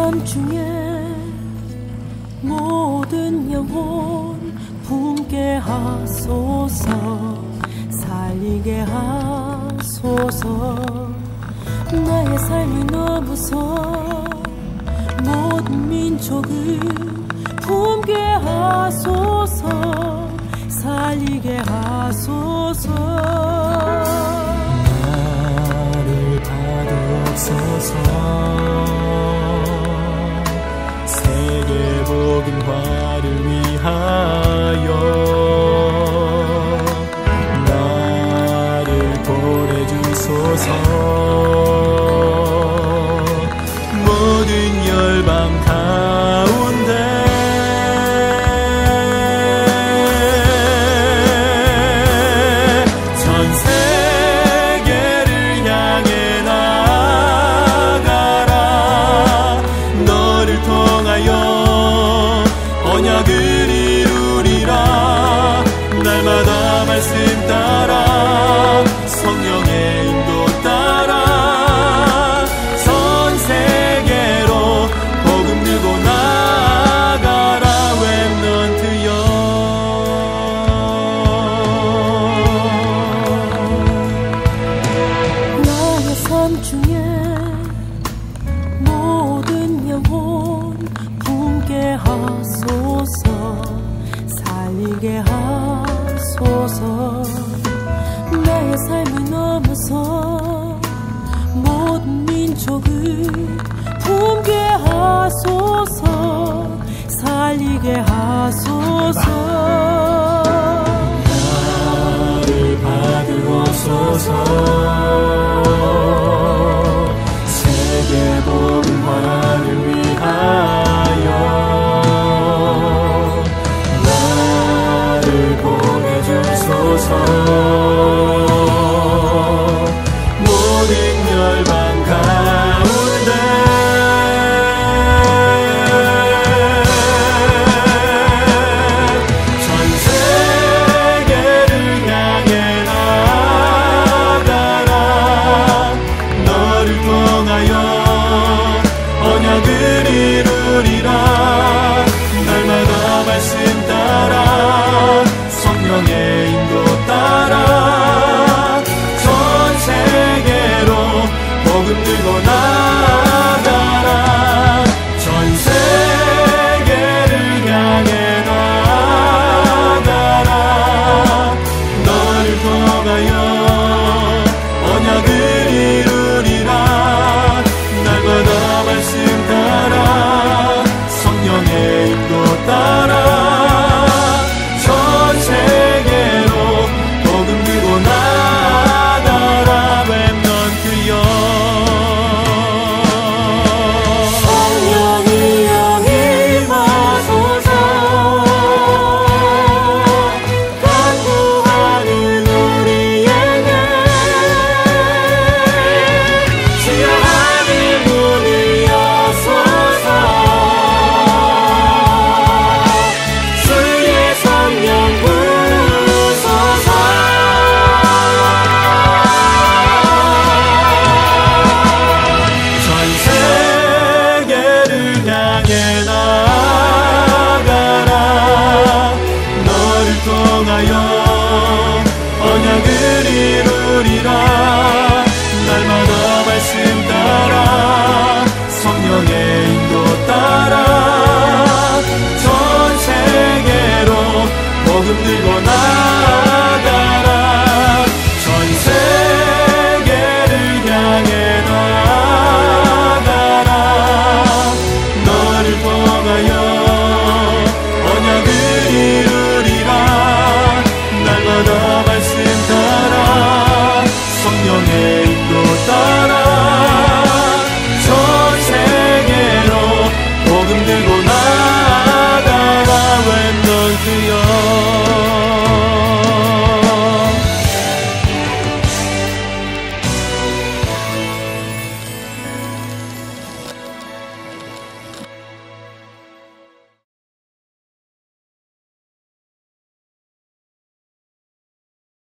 삶 중에 모든 영혼 품게 하소서. 살리게 하소서. 나의 삶을 넘어서 모든 민족을 품게 하소서. 살리게 하소서. 나를 받으옵소서. 세계 복음화를 위하여 나를 보내주소서. 모든 열방 가운데 전 세계를 향해 나가라. 너를 통하여 언약을 이루리라. 날마다 말씀 따라 성령의 인도 따라 전 세계로 복음 들고 나가라. 렘넌트여. 나의 삶 중에 모든 영혼 품게 하소서. 살리게 하소서. 나의 삶을 넘어서 모든 민족을 품게 하소서. 살리게 하소서. 나를 받으옵소서. 세계 복음화를 위하여 나를 보내주소서.